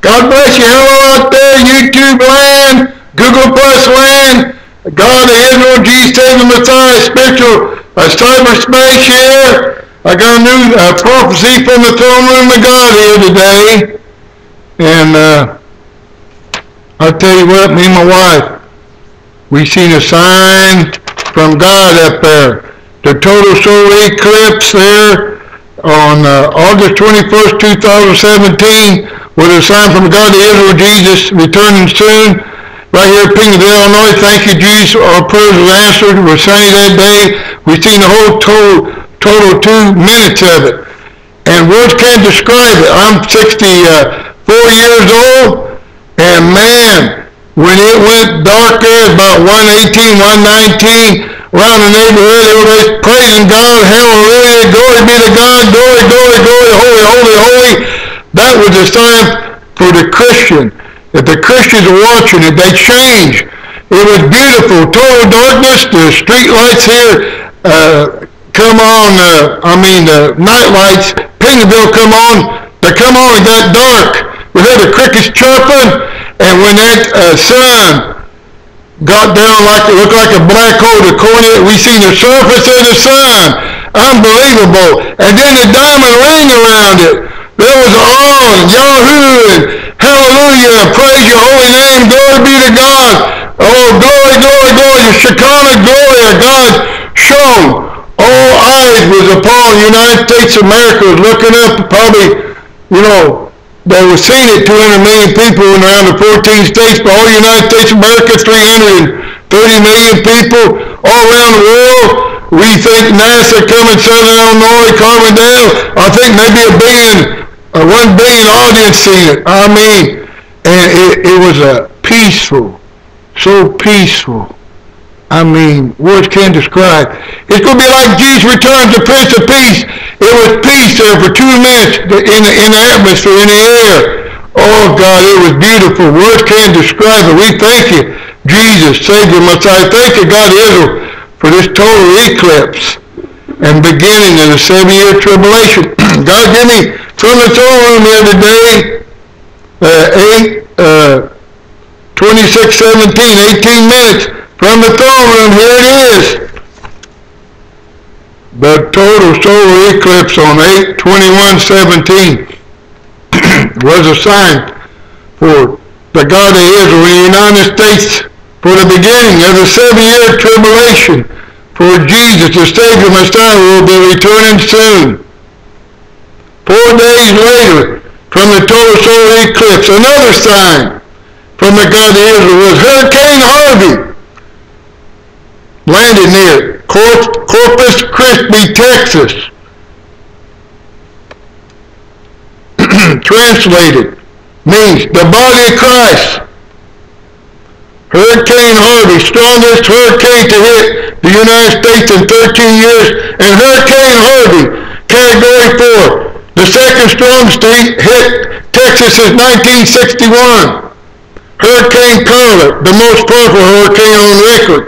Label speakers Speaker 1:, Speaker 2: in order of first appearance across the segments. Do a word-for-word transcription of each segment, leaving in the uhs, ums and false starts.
Speaker 1: God bless you. Hello out there, YouTube land, Google Plus land. God of Israel, Jesus, Savior, Messiah, spiritual uh, cyberspace here. I got a new uh, prophecy from the throne room of God here today. And uh, I'll tell you what, me and my wife, we seen a sign from God up there. The total solar eclipse there on uh, August twenty-first, two thousand seventeen, with a sign from God to Israel, Jesus returning soon. Right here at Pinkerton, Illinois. Thank you, Jesus. Our prayers were answered. We're sunny that day. We've seen the whole total, total two minutes of it. And words can't describe it. I'm sixty-four years old, and man, when it went dark there, about one eighteen, one nineteen, around the neighborhood, everybody's praising God, hallelujah, glory be to God, glory, glory, glory, holy, holy, holy. That was a sign for the Christian. If the Christians are watching it, they change. It was beautiful, total darkness. The street lights here uh, come on, uh, I mean the night lights, Pinkerville come on, they come on and got dark. We heard the crickets chirping, and when that uh, sun got down like it looked like a black hole, the corner, we seen the surface of the sun. Unbelievable. And then the diamond ring around it. There was awe and Yahoo and hallelujah and praise your holy name. Glory be to God. Oh, glory, glory, glory. The Shekinah glory of God shone. All eyes was upon the United States of America, was looking up, probably, you know, they were seeing it, two hundred million people in around the fourteen states, but all the United States of America, three hundred thirty million people all around the world. We think NASA coming, Southern Illinois, Carbondale, I think maybe a billion, uh, one billion audience seen it. I mean, and it, it was a peaceful, so peaceful. I mean, words can't describe. It's going to be like Jesus returns, the Prince of Peace. It was peace there for two minutes in the, in the atmosphere, in the air. Oh, God, it was beautiful. Words can't describe it. We thank you, Jesus, Savior, Messiah. Thank you, God, Israel, for this total eclipse and beginning of the seven-year tribulation. God, give me from the throne room the other day, uh, eight, uh, twenty-six seventeen, eighteen minutes. From the throne room, here it is. The total solar eclipse on eight twenty-one seventeen was a sign for the God of Israel in the United States for the beginning of the seven-year tribulation. For Jesus, the Savior Messiah, will be returning soon. Four days later, from the total solar eclipse, another sign from the God of Israel was Hurricane Harvey. Landed near Corpus Christi, Texas. Translated means the body of Christ. Hurricane Harvey, strongest hurricane to hit the United States in thirteen years, and Hurricane Harvey, category four, the second strongest to hit Texas since nineteen sixty-one. Hurricane Carla, the most powerful hurricane on record.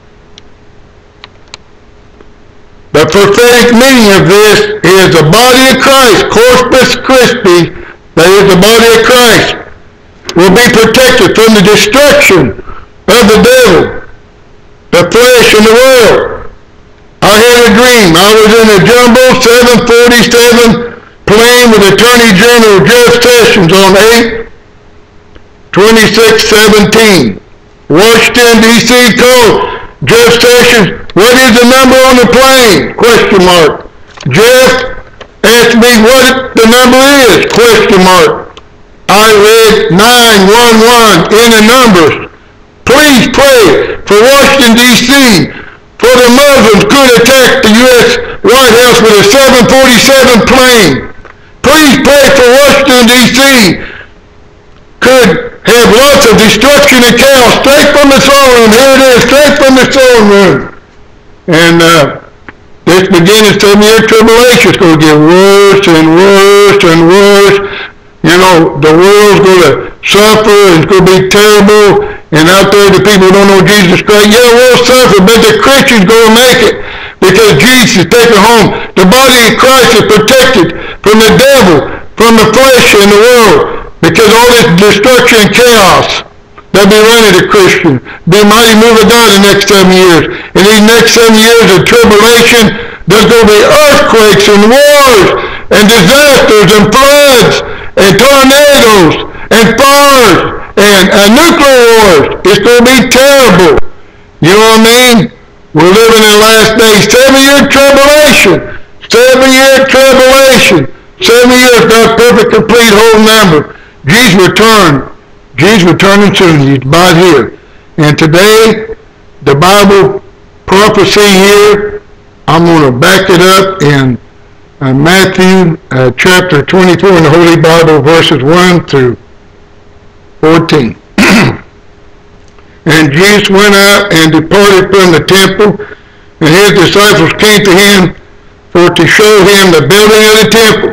Speaker 1: The prophetic meaning of this is the body of Christ, Corpus Christi, that is the body of Christ, will be protected from the destruction of the devil, the flesh, and the world. I had a dream. I was in a jumbo seven forty-seven plane with Attorney General Jeff Sessions on eight twenty-six seventeen. Washington, D C called Jeff Sessions, what is the number on the plane? Question mark. Jeff asked me what the number is? Question mark. I read nine one one in the numbers. Please pray for Washington, D C, for the Muslims could attack the U S White House with a seven forty-seven plane. Please pray for Washington, D C could have lots of destruction and chaos straight from the throne room. Here it is, straight from the throne room. And uh, this beginning seven-year tribulation is going to get worse and worse and worse. You know, the world's going to suffer and it's going to be terrible. And out there, the people who don't know Jesus Christ, yeah, we'll suffer, but the Christians going to make it because Jesus is taken home. The body of Christ is protected from the devil, from the flesh and the world, Because all this destruction and chaos that'll be running to Christians. Be a mighty move of God the next seven years. In these next seven years of tribulation, there's going to be earthquakes and wars and disasters and floods and tornadoes and fires and uh, nuclear wars. It's going to be terrible. You know what I mean? We're living in the last days. Seven-year tribulation. Seven-year tribulation. Seven years, God's perfect, complete, whole number. Jesus returned. Jesus returning soon. He's about here. And today, the Bible prophecy here, I'm going to back it up in uh, Matthew uh, chapter twenty-four in the Holy Bible, verses one through fourteen. And Jesus went out and departed from the temple, and his disciples came to him for to show him the building of the temple.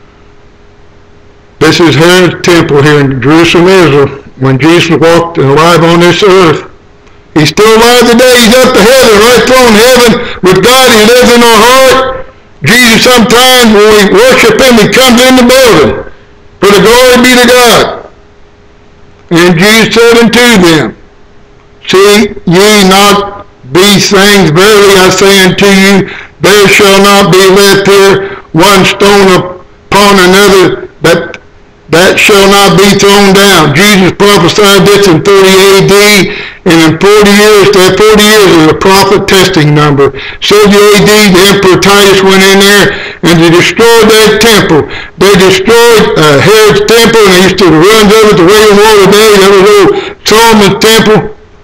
Speaker 1: This is Herod's temple here in Jerusalem, Israel, when Jesus walked alive on this earth. He's still alive today. He's up to heaven, right throne in heaven with God. He lives in our heart. Jesus, sometimes when we worship him, he comes in the building. For the glory be to God. And Jesus said unto them, see ye not these things? Verily I say unto you, there shall not be left here one stone upon another that that shall not be thrown down. Jesus prophesied this in thirty A D, and in forty years, that forty years is a prophet testing number. seventy A D, the Emperor Titus went in there and they destroyed that temple. They destroyed uh, Herod's temple, and they used to run over the way of war today. There was old Solomon's temple.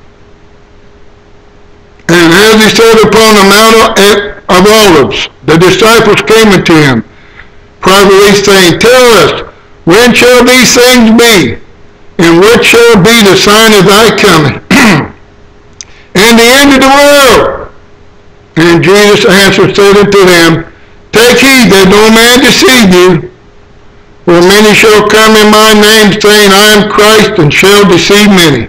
Speaker 1: And as he stood upon the Mount of Olives, the disciples came unto him, privately saying, tell us, when shall these things be? And what shall be the sign of thy coming? And the end of the world? And Jesus answered, said unto them, take heed that no man deceive you. For many shall come in my name, saying, I am Christ, and shall deceive many.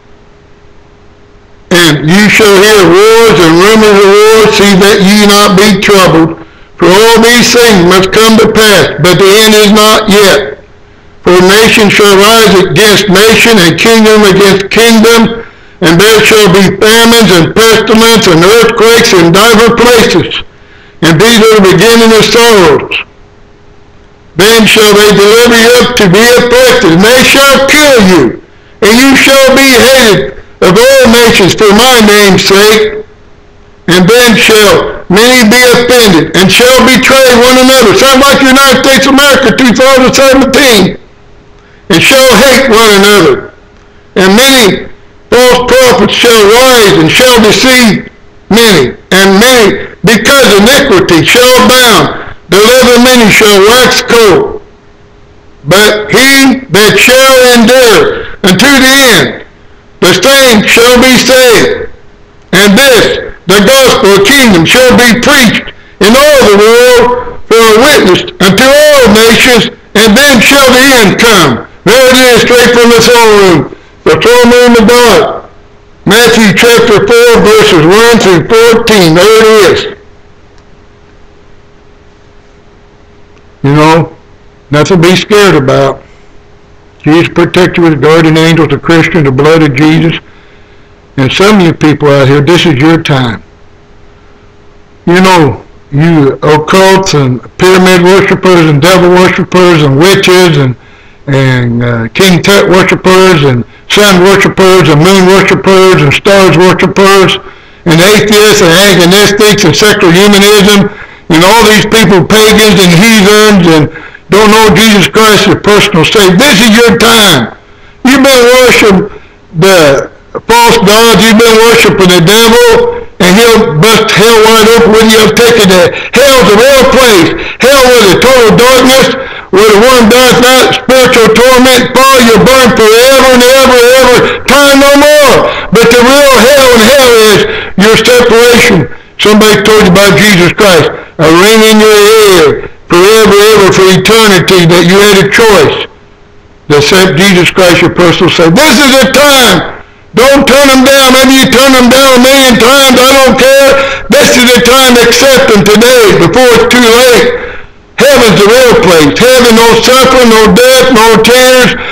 Speaker 1: And you shall hear wars and rumors of wars, see that ye not be troubled. For all these things must come to pass, but the end is not yet. For nation shall rise against nation, and kingdom against kingdom, and there shall be famines and pestilence and earthquakes in divers places. And these are the beginning of sorrows. Then shall they deliver you up to be afflicted, and they shall kill you, and you shall be hated of all nations for my name's sake. And then shall many be offended, and shall betray one another. Sounds like United States of America two thousand seventeen. And shall hate one another. And many false prophets shall rise and shall deceive many. And many, because iniquity, shall abound. The love of many shall wax cold. But he that shall endure unto the end, the same shall be saved. And this, the gospel of kingdom, shall be preached in all the world for a witness unto all nations, and then shall the end come. There it is, straight from the throne room, the throne room of God. Matthew chapter four, verses one through fourteen. There it is. You know, nothing to be scared about. Jesus protect you with guardian angels, the Christian, the blood of Jesus. And some of you people out here, this is your time. You know, you occults and pyramid worshipers and devil worshipers and witches and and uh, King Tut worshipers and sun worshipers and moon worshipers and stars worshipers and atheists and agnostics and secular humanism and all these people, pagans and heathens, and don't know Jesus Christ as personal Savior. This is your time. You've been worshiping the false gods. You've been worshiping the devil, and he'll bust hell wide open with you. He'll take you to hell's a real place. Hell with a total darkness, where the one does not spiritual torment, fire, you'll burn forever and ever and ever, time no more. But the real hell in hell is your separation. Somebody told you about Jesus Christ, a ring in your ear, forever, ever, for eternity, that you had a choice to accept Jesus Christ, your personal Savior. This is the time. Don't turn them down. Maybe you turn them down a million times. I don't care. This is the time to accept them today before it's too late. Heaven's the real place. Heaven, no suffering, no death, no tears,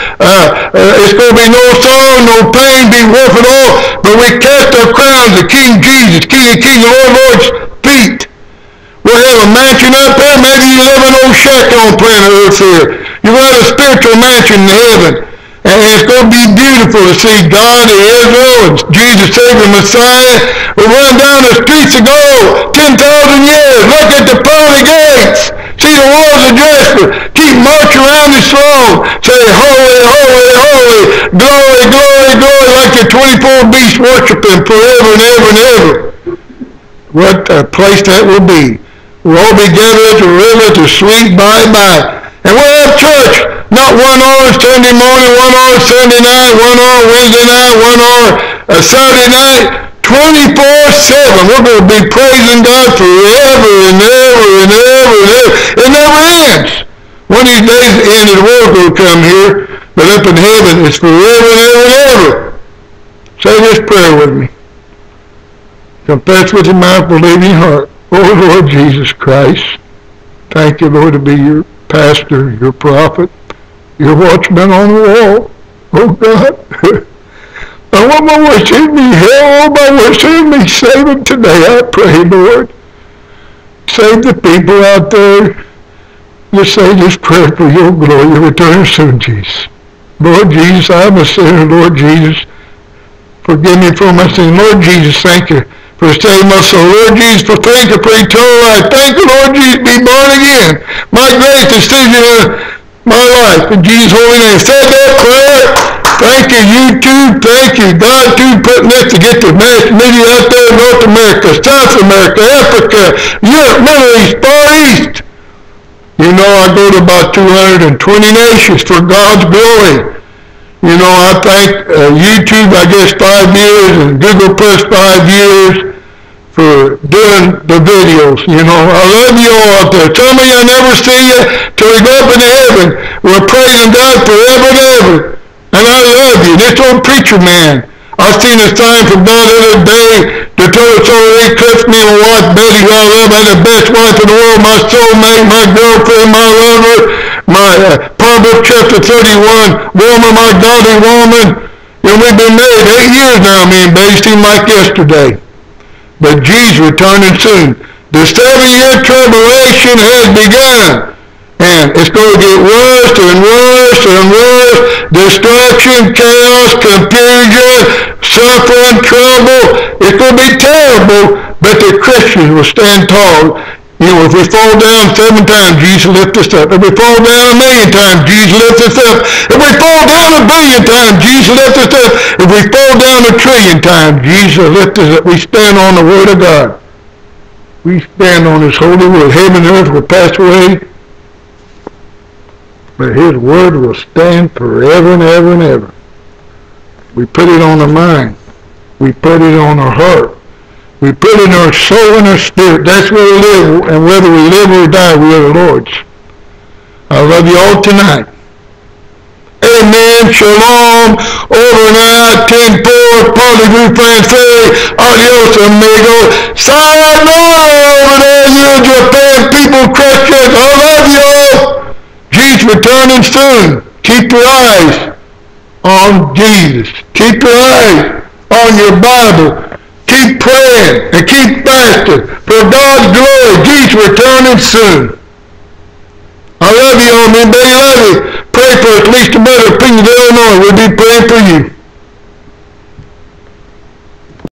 Speaker 1: Uh, uh, it's going to be no sorrow, no pain, be worth it all. But we cast our crowns to King Jesus, King of Kings, Lord of Lords' feet. We'll have a mansion up there. Maybe you live in an old shack on planet Earth here. You'll have a spiritual mansion in heaven. And it's going to be beautiful to see God in Israel and Jesus Savior Messiah. We'll run down the streets of gold ten thousand years. Look at the pearly gates. See the walls of Jasper. Keep marching around his throne. Say, holy, holy, holy, glory, glory, glory, like the twenty-four beasts worship him forever and ever and ever. What a place that will be. We'll all be gathered at the river to sweet by-by. And we'll have church, not one hour Sunday morning, one hour Sunday night, one hour Wednesday night, one hour uh, Saturday night, twenty-four seven. We're going to be praising God forever and ever and ever and ever. It never ends. One of these days the end of the world will come here, but up in heaven it's forever and ever and ever. Say this prayer with me. Confess with your mouth, believe in your heart. Oh, Lord Jesus Christ, thank you, Lord, to be your pastor, your prophet, your watchman on the wall. Oh, God. I want my wish in me. Hell, my wish in me. Save them today, I pray, Lord. Save the people out there. Just say this prayer for your glory. Return soon, Jesus. Lord Jesus, I'm a sinner. Lord Jesus, forgive me for my sin. Lord Jesus, thank you for saving my soul. Lord Jesus, for thank you for eternal life. Thank you, Lord Jesus, be born again. My great decision in my life. In Jesus' holy name. Say that prayer. Thank you, YouTube. Thank you, God, too, putting this to get the mass media out there in North America, South America, Africa, Europe, Middle East, Far East. You know, I go to about two hundred twenty nations for God's glory. You know, I thank uh, YouTube, I guess, five years, and Google Plus five years for doing the videos. You know, I love you all out there. Some of you I never see you till we go up into heaven. We're praising God forever and ever. And I love you. This old preacher man, I seen a sign from God the other day to tell us all they eclipse me and my wife Betty, who I love. I had the best wife in the world, my soulmate, my girlfriend, my lover, my uh, Proverbs chapter thirty-one woman, my godly woman. And we've been married eight years now, me and Betty, seemed like yesterday. But Jesus returning soon. The seven-year tribulation has begun. And it's going to get worse and worse and worse. Destruction, chaos, confusion, suffering, trouble. It's going to be terrible, but the Christians will stand tall. You know, if we fall down seven times, Jesus lift us up. If we fall down a million times, Jesus lift us up. If we fall down a billion times, Jesus lift us up. If we fall down a trillion times, Jesus lift us up. We stand on the Word of God. We stand on His holy Word. Heaven and earth will pass away, but His Word will stand forever and ever and ever. We put it on our mind. We put it on our heart. We put it in our soul and our spirit. That's where we live. And whether we live or die, we are the Lord's. I love you all tonight. Amen. Shalom. Over and out. ten four. Parlez-vous français. Adios, amigo. Sayonara over there, you Japan people, Christians. I love you all. Jesus returning soon. Keep your eyes on Jesus. Keep your eyes on your Bible. Keep praying and keep fasting for God's glory. Jesus returning soon. I love you all. Me, baby, love you. Pray for at least a better opinion of Illinois. We'll be praying for you.